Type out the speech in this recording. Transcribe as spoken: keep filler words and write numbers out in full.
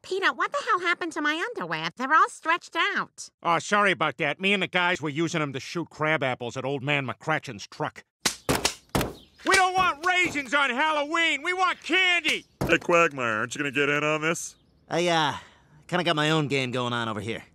Peter, what the hell happened to my underwear? They're all stretched out. Oh, sorry about that. Me and the guys were using them to shoot crab apples at Old Man McCratchen's truck. We don't want raisins on Halloween. We want candy. Hey, Quagmire, aren't you gonna get in on this? I, uh, kinda got my own game going on over here.